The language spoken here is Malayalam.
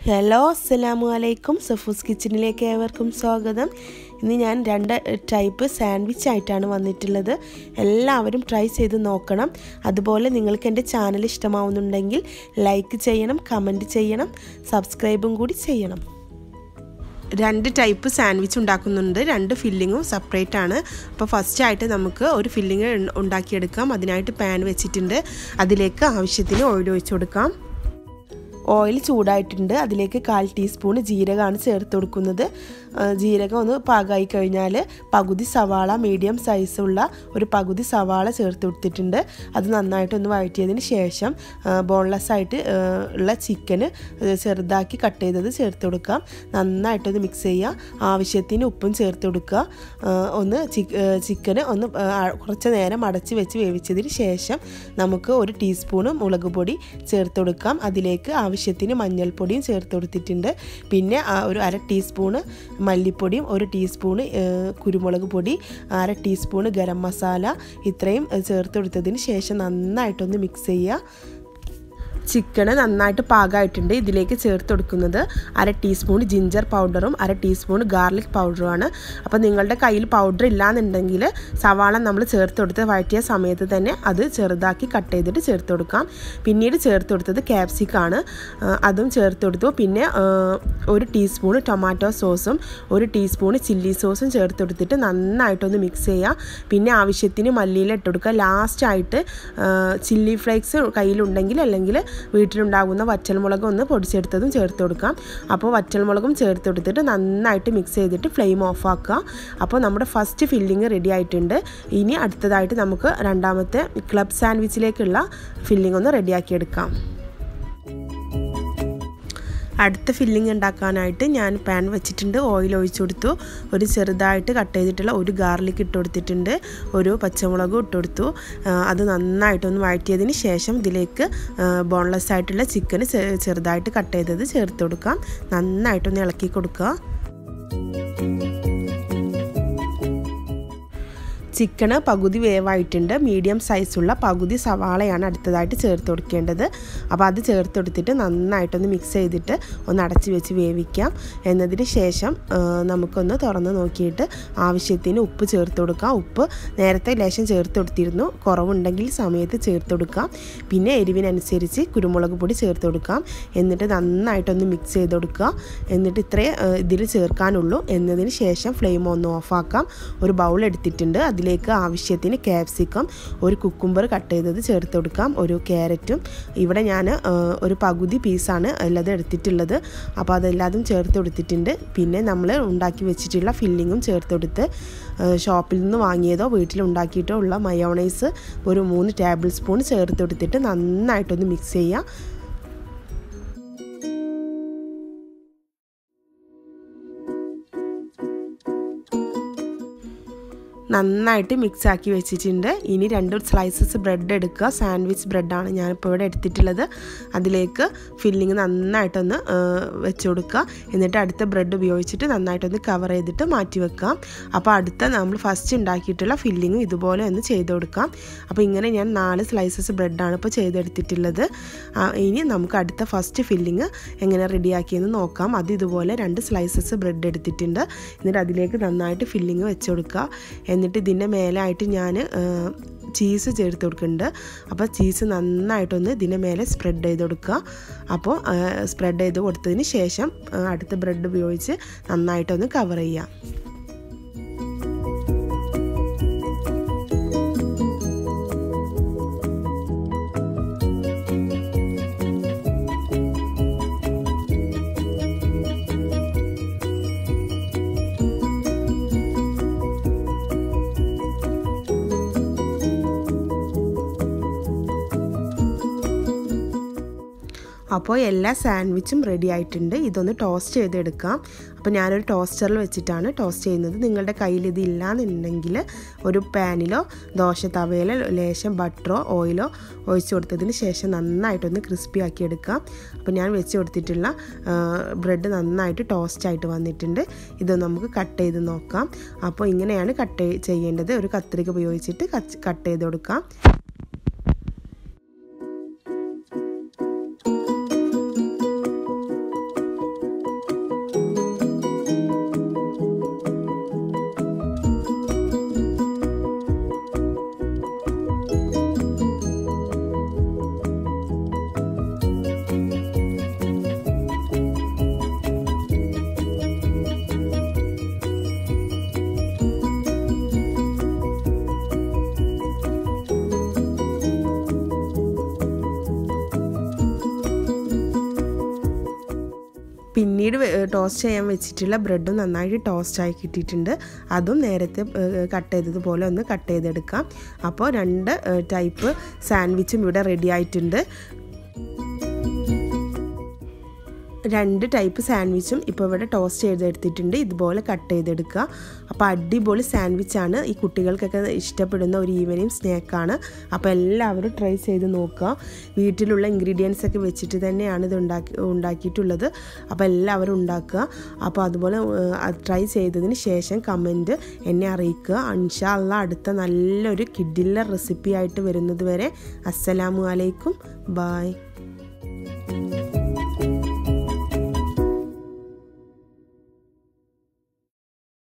ഹലോ അസ്സലാമു അലൈക്കും. സഫൂസ് കിച്ചണിലേക്ക് ഏവർക്കും സ്വാഗതം. ഇന്ന് ഞാൻ 2 ടൈപ്പ് സാൻഡ്വിച്ച് ആയിട്ടാണ് വന്നിട്ടുള്ളത്. എല്ലാവരും ട്രൈ ചെയ്ത് നോക്കണം. അതുപോലെ നിങ്ങൾക്ക് എൻ്റെ ചാനൽ ഇഷ്ടമാവുന്നുണ്ടെങ്കിൽ ലൈക്ക് ചെയ്യണം, കമൻറ്റ് ചെയ്യണം, സബ്സ്ക്രൈബും കൂടി ചെയ്യണം. 2 ടൈപ്പ് സാൻഡ്വിച്ച് ഉണ്ടാക്കുന്നുണ്ട്. 2 ഫില്ലിങ്ങും സെപ്പറേറ്റ് ആണ്. അപ്പോൾ ഫസ്റ്റ് ആയിട്ട് നമുക്ക് ഒരു ഫില്ലിങ് ഉണ്ടാക്കിയെടുക്കാം. അതിനായിട്ട് പാൻ വെച്ചിട്ടുണ്ട്. അതിലേക്ക് ആവശ്യത്തിന് ഓയിൽ ഒഴിച്ചു കൊടുക്കാം. ഓയിൽ ചൂടായിട്ടുണ്ട്. അതിലേക്ക് 1/4 ടീസ്പൂൺ ജീരകമാണ് ചേർത്ത് കൊടുക്കുന്നത്. ജീരകം ഒന്ന് പാകമായി കഴിഞ്ഞാൽ പകുതി സവാള, മീഡിയം സൈസുള്ള ഒരു പകുതി സവാള ചേർത്ത് കൊടുത്തിട്ടുണ്ട്. അത് നന്നായിട്ടൊന്ന് വഴറ്റിയതിന് ശേഷം ബോൺലെസ് ആയിട്ട് ഉള്ള ചിക്കന് ചെറുതാക്കി കട്ട് ചെയ്തത് ചേർത്ത് കൊടുക്കാം. നന്നായിട്ടൊന്ന് മിക്സ് ചെയ്യുക. ആവശ്യത്തിന് ഉപ്പും ചേർത്ത് കൊടുക്കുക. ചിക്കന് ഒന്ന് കുറച്ച് നേരം അടച്ച് വെച്ച് വേവിച്ചതിന് ശേഷം നമുക്ക് 1 ടീസ്പൂൺ മുളക് പൊടി ചേർത്ത് കൊടുക്കാം. അതിലേക്ക് ആവശ്യത്തിന് മഞ്ഞൾപ്പൊടിയും ചേർത്ത് കൊടുത്തിട്ടുണ്ട്. പിന്നെ ഒരു 1/2 ടീസ്പൂണ് മല്ലിപ്പൊടിയും 1 ടീസ്പൂണ് കുരുമുളക് പൊടി, 1/2 ടീസ്പൂണ് ഗരം മസാല ഇത്രയും ചേർത്ത് കൊടുത്തതിന് ശേഷം നന്നായിട്ടൊന്ന് മിക്സ് ചെയ്യുക. ചിക്കന് നന്നായിട്ട് പാകമായിട്ടുണ്ട്. ഇതിലേക്ക് ചേർത്ത് കൊടുക്കുന്നത് 1/2 ടീസ്പൂൺ ജിഞ്ചർ പൗഡറും 1/2 ടീസ്പൂൺ ഗാർലിക് പൗഡറുമാണ്. അപ്പോൾ നിങ്ങളുടെ കയ്യിൽ പൗഡർ ഇല്ലാന്നുണ്ടെങ്കിൽ സവാള നമ്മൾ ചേർത്ത് കൊടുത്ത് വഴറ്റിയ സമയത്ത് തന്നെ അത് ചെറുതാക്കി കട്ട് ചെയ്തിട്ട് ചേർത്ത് കൊടുക്കാം. പിന്നീട് ചേർത്ത് കൊടുത്തത് ക്യാപ്സിക്കാണ്. അതും ചേർത്ത് കൊടുത്തു. പിന്നെ 1 ടീസ്പൂൺ ടൊമാറ്റോ സോസും 1 ടീസ്പൂൺ ചില്ലി സോസും ചേർത്ത് കൊടുത്തിട്ട് നന്നായിട്ടൊന്ന് മിക്സ് ചെയ്യുക. പിന്നെ ആവശ്യത്തിന് മല്ലിയില ഇട്ട് കൊടുക്കുക. ലാസ്റ്റായിട്ട് ചില്ലി ഫ്ലേക്സ് കയ്യിലുണ്ടെങ്കിൽ അല്ലെങ്കിൽ വീട്ടിലുണ്ടാകുന്ന വറ്റൽമുളക് ഒന്ന് പൊടിച്ചെടുത്തതും ചേർത്ത് കൊടുക്കാം. അപ്പോൾ വറ്റൽമുളകും ചേർത്ത് കൊടുത്തിട്ട് നന്നായിട്ട് മിക്സ് ചെയ്തിട്ട് ഫ്ലെയിം ഓഫ് ആക്കുക. അപ്പോൾ നമ്മുടെ ഫസ്റ്റ് ഫില്ലിങ് റെഡി ആയിട്ടുണ്ട്. ഇനി അടുത്തതായിട്ട് നമുക്ക് രണ്ടാമത്തെ ക്ലബ് സാൻഡ്വിച്ചിലേക്കുള്ള ഫില്ലിംഗ് ഒന്ന് റെഡിയാക്കിയെടുക്കാം. അടുത്ത ഫില്ലിംഗ് ഉണ്ടാക്കാനായിട്ട് ഞാൻ പാൻ വെച്ചിട്ടുണ്ട്. ഓയിൽ ഒഴിച്ചു കൊടുത്തു. ഒരു ചെറുതായിട്ട് കട്ട് ചെയ്തിട്ടുള്ള 1 ഗാർലിക് ഇട്ട് കൊടുത്തിട്ടുണ്ട്. 1 പച്ചമുളകും ഇട്ട് കൊടുത്തു. അത് നന്നായിട്ടൊന്ന് വഴറ്റിയതിന് ശേഷം ഇതിലേക്ക് ബോൺലെസ് ആയിട്ടുള്ള ചിക്കന് ചെറുതായിട്ട് കട്ട് ചെയ്തത് ചേർത്ത് കൊടുക്കാം. നന്നായിട്ടൊന്ന് ഇളക്കി കൊടുക്കുക. ചിക്കന് പകുതി വേവായിട്ടുണ്ട്. മീഡിയം സൈസുള്ള പകുതി സവാളയാണ് അടുത്തതായിട്ട് ചേർത്ത് കൊടുക്കേണ്ടത്. അപ്പോൾ അത് ചേർത്ത് കൊടുത്തിട്ട് നന്നായിട്ടൊന്ന് മിക്സ് ചെയ്തിട്ട് ഒന്ന് അടച്ച് വെച്ച് വേവിക്കാം. എന്നതിന് ശേഷം നമുക്കൊന്ന് തുറന്ന് നോക്കിയിട്ട് ആവശ്യത്തിന് ഉപ്പ് ചേർത്ത് കൊടുക്കാം. ഉപ്പ് നേരത്തെ ലേശം ചേർത്ത് കൊടുത്തിരുന്നു. കുറവുണ്ടെങ്കിൽ സമയത്ത് ചേർത്ത് കൊടുക്കാം. പിന്നെ എരിവിനനുസരിച്ച് കുരുമുളക് പൊടി ചേർത്ത് കൊടുക്കാം. എന്നിട്ട് നന്നായിട്ടൊന്ന് മിക്സ് ചെയ്ത് കൊടുക്കുക. എന്നിട്ട് ഇത്രേ ഇതിൽ ചേർക്കാനുള്ളൂ. എന്നതിന് ശേഷം ഫ്ലെയിം ഒന്ന് ഓഫാക്കാം. ഒരു ബൗൾ എടുത്തിട്ടുണ്ട്. അതിലേക്ക് ആവശ്യത്തിന് ക്യാപ്സിക്കം, 1 കുക്കുംബർ കട്ട് ചെയ്തത് ചേർത്ത് കൊടുക്കാം. 1 ക്യാരറ്റും. ഇവിടെ ഞാൻ ഒരു പകുതി പീസാണ് എല്ലാം എടുത്തിട്ടുള്ളത്. അപ്പോൾ അതെല്ലാതും ചേർത്ത് കൊടുത്തിട്ടുണ്ട്. പിന്നെ നമ്മൾ ഉണ്ടാക്കി വെച്ചിട്ടുള്ള ഫില്ലിങ്ങും ചേർത്ത് കൊടുത്ത് ഷോപ്പിൽ നിന്ന് വാങ്ങിയതോ വീട്ടിലുണ്ടാക്കിയിട്ടോ ഉള്ള മയോണൈസ് ഒരു 3 ടേബിൾ സ്പൂൺ ചേർത്ത് കൊടുത്തിട്ട് നന്നായിട്ടൊന്ന് മിക്സ് ചെയ്യുക. നന്നായിട്ട് മിക്സ് ആക്കി വെച്ചിട്ടുണ്ട്. ഇനി 2 സ്ലൈസസ് ബ്രെഡ് എടുക്കുക. സാൻഡ്വിച്ച് ബ്രെഡാണ് ഞാനിപ്പോൾ ഇവിടെ എടുത്തിട്ടുള്ളത്. അതിലേക്ക് ഫില്ലിങ് നന്നായിട്ടൊന്ന് വെച്ച് കൊടുക്കുക. എന്നിട്ട് അടുത്ത ബ്രെഡ് ഉപയോഗിച്ചിട്ട് നന്നായിട്ടൊന്ന് കവർ ചെയ്തിട്ട് മാറ്റി വെക്കാം. അപ്പോൾ അടുത്ത നമ്മൾ ഫസ്റ്റ് ഉണ്ടാക്കിയിട്ടുള്ള ഫില്ലിങ്ങും ഇതുപോലെ ഒന്ന് ചെയ്ത് കൊടുക്കാം. അപ്പോൾ ഇങ്ങനെ ഞാൻ 4 സ്ലൈസസ് ബ്രെഡാണ് ഇപ്പോൾ ചെയ്തെടുത്തിട്ടുള്ളത്. ഇനി നമുക്ക് അടുത്ത ഫസ്റ്റ് ഫില്ലിങ് എങ്ങനെ റെഡിയാക്കിയെന്ന് നോക്കാം. അത് ഇതുപോലെ 2 സ്ലൈസസ് ബ്രെഡ് എടുത്തിട്ടുണ്ട്. എന്നിട്ട് അതിലേക്ക് നന്നായിട്ട് ഫില്ലിങ് വെച്ച് കൊടുക്കുക. എന്നിട്ട് ഇതിൻ്റെ മേലായിട്ട് ഞാൻ ചീസ് ചേർത്ത് കൊടുക്കുന്നുണ്ട്. അപ്പോൾ ചീസ് നന്നായിട്ടൊന്ന് ഇതിൻ്റെ മേലെ സ്പ്രെഡ് ചെയ്ത് കൊടുക്കുക. അപ്പോൾ സ്പ്രെഡ് ചെയ്ത് കൊടുത്തതിന് ശേഷം അടുത്ത ബ്രെഡ് ഉപയോഗിച്ച് നന്നായിട്ടൊന്ന് കവർ ചെയ്യുക. അപ്പോൾ എല്ലാ സാൻഡ്വിച്ചും റെഡി ആയിട്ടുണ്ട്. ഇതൊന്ന് ടോസ്റ്റ് ചെയ്തെടുക്കാം. അപ്പോൾ ഞാനൊരു ടോസ്റ്ററിൽ വെച്ചിട്ടാണ് ടോസ്റ്റ് ചെയ്യുന്നത്. നിങ്ങളുടെ കയ്യിൽ ഇത് ഇല്ലാന്നുണ്ടെങ്കിൽ ഒരു പാനിലോ ദോശ തവയിലോ ലേശം ബട്ടറോ ഓയിലോ ഒഴിച്ച് കൊടുത്തതിന് ശേഷം നന്നായിട്ടൊന്ന് ക്രിസ്പി ആക്കി എടുക്കാം. അപ്പോൾ ഞാൻ വെച്ച് കൊടുത്തിട്ടുള്ള ബ്രെഡ് നന്നായിട്ട് ടോസ്റ്റായിട്ട് വന്നിട്ടുണ്ട്. ഇത് നമുക്ക് കട്ട് ചെയ്ത് നോക്കാം. അപ്പോൾ ഇങ്ങനെയാണ് കട്ട് ചെയ്യേണ്ടത്. ഒരു കത്രിക ഉപയോഗിച്ചിട്ട് കട്ട് ചെയ്ത് കൊടുക്കാം. പിന്നീട് ടോസ്റ്റ് ചെയ്യാൻ വെച്ചിട്ടുള്ള ബ്രെഡും നന്നായിട്ട് ടോസ്റ്റായി കിട്ടിയിട്ടുണ്ട്. അതും നേരത്തെ കട്ട് ചെയ്തതുപോലെ ഒന്ന് കട്ട് ചെയ്തെടുക്കാം. അപ്പോൾ 2 ടൈപ്പ് സാൻഡ്വിച്ചും ഇവിടെ റെഡി ആയിട്ടുണ്ട്. 2 ടൈപ്പ് സാൻഡ്വിച്ചും ഇപ്പോൾ ഇവിടെ ടോസ്റ്റ് ചെയ്തെടുത്തിട്ടുണ്ട്. ഇതുപോലെ കട്ട് ചെയ്തെടുക്കുക. അപ്പോൾ അടിപൊളി സാൻഡ്വിച്ചാണ്. ഈ കുട്ടികൾക്കൊക്കെ ഇഷ്ടപ്പെടുന്ന ഒരു ഈവനിങ് സ്നാക്കാണ്. അപ്പോൾ എല്ലാവരും ട്രൈ ചെയ്ത് നോക്കുക. വീട്ടിലുള്ള ഇൻഗ്രീഡിയൻസ് ഒക്കെ വെച്ചിട്ട് തന്നെയാണ് ഇത് ഉണ്ടാക്കിയിട്ടുള്ളത്. അപ്പോൾ എല്ലാവരും ഉണ്ടാക്കുക. അപ്പോൾ അതുപോലെ ട്രൈ ചെയ്തതിന് ശേഷം കമൻറ്റ് എന്നെ അറിയിക്കുക. ഇൻഷാ അല്ലാഹ് അടുത്ത നല്ലൊരു കിഡിലർ റെസിപ്പി ആയിട്ട് വരുന്നത് വരെ അസ്സലാമു അലൈക്കും. ബായ്.